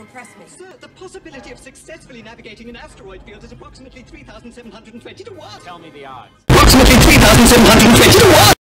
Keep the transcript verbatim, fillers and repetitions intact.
impress me. Sir, the possibility of successfully navigating an asteroid field is approximately three thousand seven hundred twenty to one. Tell me the odds. Approximately three thousand seven hundred twenty to one!